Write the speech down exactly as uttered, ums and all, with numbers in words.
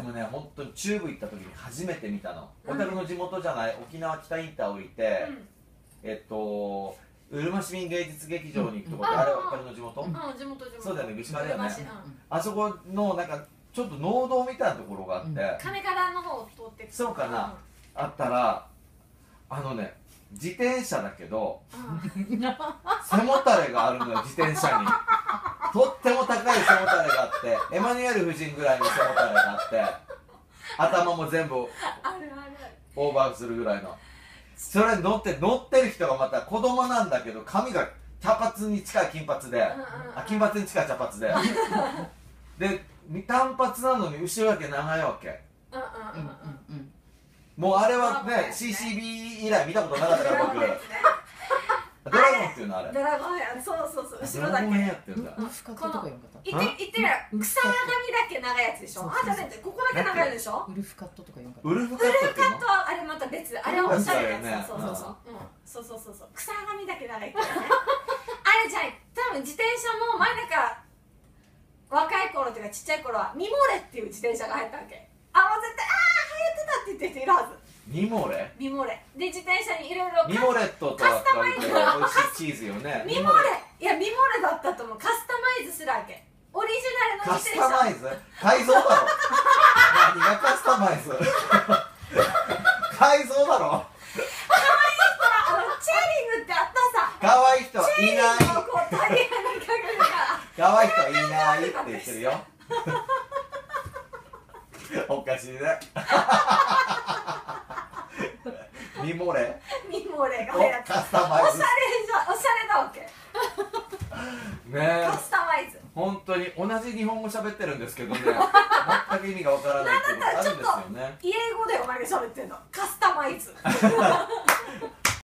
もね、本当に中部行った時に初めて見たの。小樽の地元じゃない沖縄北インター降りて、えっとうるま市民芸術劇場に行くとこって、あれは小樽の地元？うん、地元地元。そうだよね、具志川だよね。あそこのなんかちょっと農道みたいなところがあって、 金からの方を通ってそうかな、あったら、あのね、自転車だけど背もたれがあるのよ、自転車に。とっても高い背もたれがあって、エマニュエル夫人ぐらいの背もたれがあって、頭も全部オーバーするぐらいの。それに乗って乗ってる人がまた子供なんだけど、髪が茶髪に近い金髪で、あ、金髪に近い茶髪でで短髪なのに後ろだけ長いわけ。もうあれはね シーシービー 以来見たことなかったから僕。ドラゴンっていうのあれ。 ドラゴンや、そうそうそう、後ろだけ。 ドラゴンやってんだ。 この言って言ってる草髪だけ長いやつでしょ。あ、じゃね、ここだけ長いでしょ。 ウルフカットとか言うんか。 ウルフカットっていうの？ はあれまた別。あれはおしゃれなやつ。そうそうそう。そうそうそうそう。草髪だけ長いからね。あれじゃん、多分自転車も前なんか若い頃というかちっちゃい頃はミモレっていう自転車が入ったわけ。あ、もう絶対ああ流行ってたって言ってる人いるはず。 ミモレ？ ミモレで自転車にいろいろミモレットとは書いて美味しいチーズよね。 ミモレ、いやミモレだったと思う。カスタマイズするわけ。オリジナルの自転車。 カスタマイズ？改造だろ。何がカスタマイズ？改造だろ。 可愛い人はあのチェーリングってあったさ。 可愛い人いない。 チェーリングをこうタイヤにかけるから。 可愛い人いないって言ってるよ。おかしいね。ミモレ？ ミモレが流行ってカスタマイズ。 おしゃれじゃ、おしゃれだわけ。 ねえ。 カスタマイズ。 本当に同じ日本語喋ってるんですけどね、全く意味がわからないっていうことあるんですよね。 英語でお前が喋ってんの。カスタマイズ。